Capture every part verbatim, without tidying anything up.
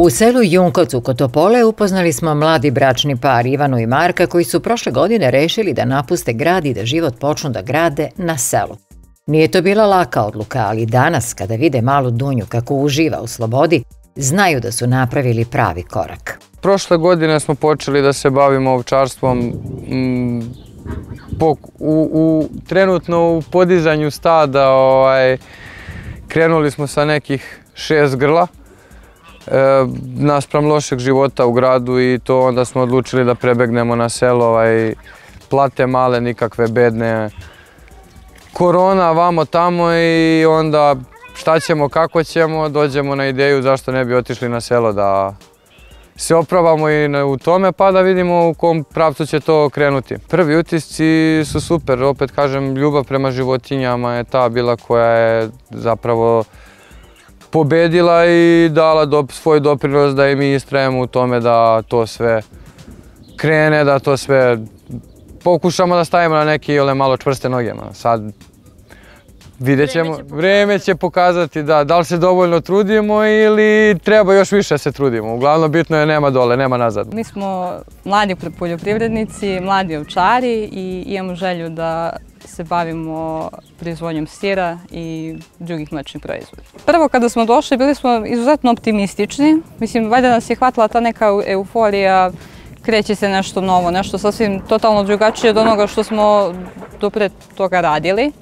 U selu Junkovcu kod Topole upoznali smo mladi bračni par Ivanu i Marka koji su prošle godine rešili da napuste grad i da život počnu da grade na selu. Nije to bila laka odluka, ali danas kada vide malu Dunju kako uživa u slobodi, znaju da su napravili pravi korak. Prošle godine smo počeli da se bavimo ovčarstvom. U, u, trenutno u podizanju stada ovaj, krenuli smo sa nekih šest grla. E, naspram lošeg života u gradu i to onda smo odlučili da prebegnemo na selo, ovaj, plate male, nikakve bedne, korona vamo tamo i onda šta ćemo, kako ćemo, dođemo na ideju zašto ne bi otišli na selo da se opravamo i u tome pa da vidimo u kom pravcu će to krenuti. Prvi utisci su super, opet kažem, ljubav prema životinjama je ta bila koja je zapravo pobedila i dala do, svoj doprinos da i mi istrajemo u tome da to sve krene, da to sve pokušamo da stavimo na neke ole malo čvrste noge. Sad vidjet ćemo, vreme će pokazati da, da li se dovoljno trudimo ili treba još više se trudimo. Uglavnom bitno je nema dole, nema nazad. Mi smo mladi poljoprivrednici, mladi ovčari i imamo želju da se bavimo proizvodnjom sira i drugih mlečnih proizvoda. Prvo kada smo došli bili smo izuzetno optimistični. Mislim, valjda nas je hvatila ta neka euforija, kreće se nešto novo, nešto sasvim totalno drugačije od onoga što smo do pre toga radili.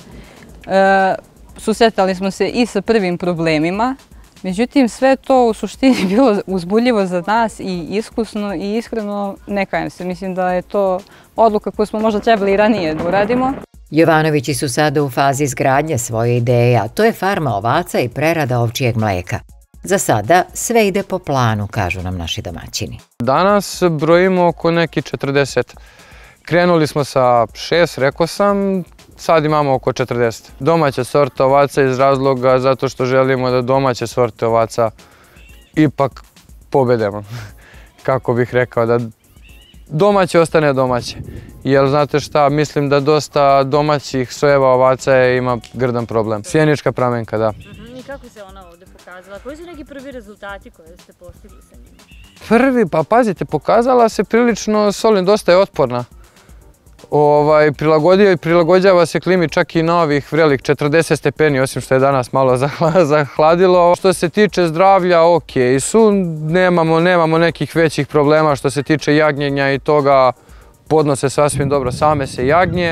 E, susretali smo se i sa prvim problemima, međutim sve to u suštini bilo uzbudljivo za nas i iskusno i iskreno ne kajem se. Mislim da je to odluka koju smo možda trebali i ranije da uradimo. Jovanovići su sada u fazi izgradnje svoje ideje, a to je farma ovaca i prerada ovčijeg mleka. Za sada sve ide po planu, kažu nam naši domaćini. Danas brojimo oko neki četrdeset. Krenuli smo sa šest, rekao sam, sad imamo oko četrdeset. Domaće sorte ovaca iz razloga zato što želimo da domaće sorte ovaca ipak pobedemo. Kako bih rekao, da domaće ostane domaće. Jer znate šta, mislim da dosta domaćih sojeva ovaca ima grdan problem. Sjenička pramenka, da. I kako se ona ovdje pokazala? Koji su neki prvi rezultati koje ste postigli sa njima? Prvi, pa pazite, pokazala se prilično solidno, dosta je otporna. Ovaj, prilagođava se klimi čak i na ovih vrelih četrdeset stepeni, osim što je danas malo zahladilo. Što se tiče zdravlja, ok su, nemamo, nemamo nekih većih problema. Što se tiče jagnjenja i toga, podnose sasvim dobro same se jagnje.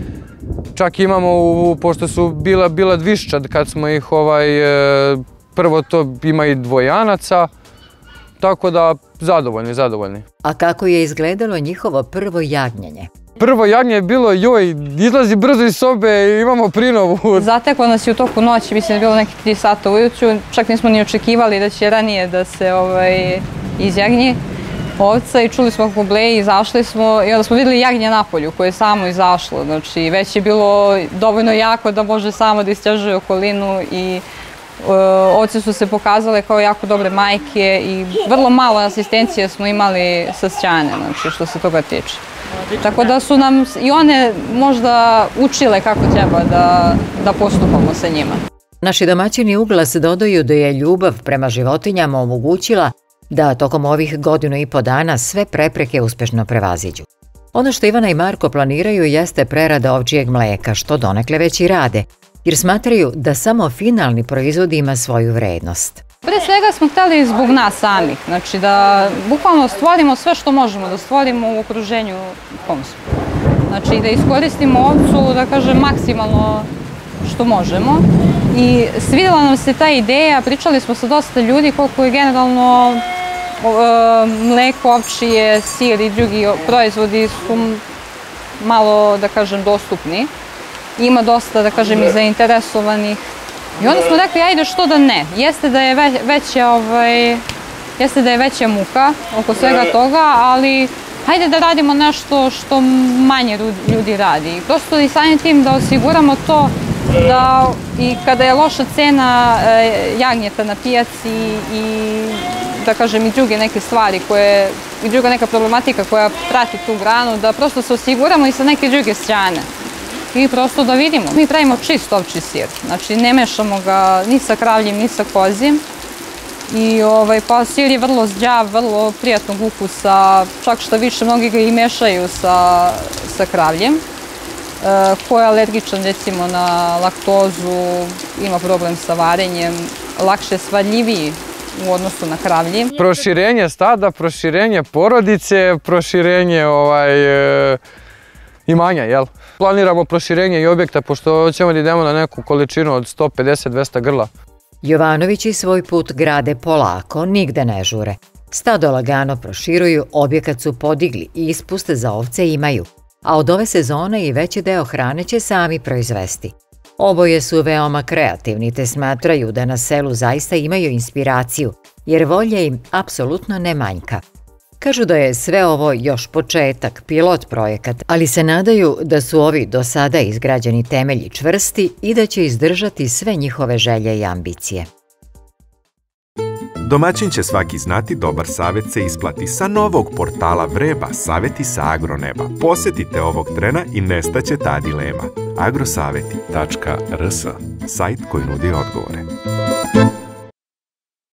Čak imamo, u, pošto su bila, bila dvišća kad smo ih, ovaj, prvo to ima i dvojanaca, tako da zadovoljni, zadovoljni. A kako je izgledalo njihovo prvo jagnjenje? Prvo jagnje je bilo, joj, izlazi brzo iz sobe, imamo prinovu. Zateklo nas je u toku noći, mislim da je bilo nekih tri sata ujutru, čak nismo ni očekivali da će ranije da se ovaj, izjagnji ovca i čuli smo kako bleji, izašli smo i onda smo vidjeli jagnje na polju koje je samo izašlo. Znači već je bilo dovoljno jako da može samo da istražuje okolinu i e, ovce su se pokazale kao jako dobre majke i vrlo malo asistencije smo imali sa strane, znači što se toga tiče. Tako da su nam i one možda učile kako treba da, da postupamo sa njima. Naši domaćini Uglas dodaju da je ljubav prema životinjama omogućila da tokom ovih godinu i po dana sve prepreke uspešno prevaziđu. Ono što Ivana i Marko planiraju jeste prerada ovčijeg mleka, što donekle već i rade, jer smatraju da samo finalni proizvod ima svoju vrednost. Pre svega smo hteli zbog nas samih, znači da bukvalno stvorimo sve što možemo da stvorimo u okruženju kom smo. Znači da iskoristimo ovcu, da kažem, maksimalno što možemo. I svidjela nam se ta ideja, pričali smo sa dosta ljudi koliko je generalno mleko, ovčije, sir i drugi proizvodi su malo, da kažem, dostupni. Ima dosta, da kažem, i zainteresovanih. I onda smo rekli, ajde što da ne. Jeste da je veća, ovaj, jeste da je veća muka oko svega toga, ali hajde da radimo nešto što manje ljudi radi. Prosto i samim tim da osiguramo to da i kada je loša cena jagnjeta na pijaci i da kažem i druge neke stvari koje, i druga neka problematika koja prati tu granu, da prosto se osiguramo i sa neke druge strane. I prosto da vidimo. Mi pravimo čist ovčji sir, znači ne mešamo ga ni sa kravljim, ni sa kozim. I ovaj, pa sir je vrlo zdrav, vrlo prijatnog ukusa, čak što više mnogi ga i mešaju sa, sa kravljem. E, ko je alergičan recimo na laktozu, ima problem sa varenjem, lakše svadljiviji u odnosu na kravlji. Proširenje stada, proširenje porodice, proširenje ovaj, e, imanja, jel? Planiramo proširenje i objekta, pošto ćemo da idemo na neku količinu od sto pedeset do dvesta grla. Jovanovići svoj put grade polako, nigde ne žure. Stado lagano proširuju, objekat su podigli i ispuste za ovce imaju, a od ove sezone i veći deo hrane će sami proizvesti. Oboje su veoma kreativni te smatraju da na selu zaista imaju inspiraciju, jer volje im apsolutno ne manjka. Kažu da je sve ovo još početak, pilot projekat, ali se nadaju da su ovi do sada izgrađeni temelji čvrsti i da će izdržati sve njihove želje i ambicije. Domaćin će svaki znati, dobar savjet se isplati. Sa novog portala Vreba, savjeti sa agroneba. Posjetite ovog trena i nestaće ta dilema. agrosaveti tačka rs, sajt koji nudi odgovore.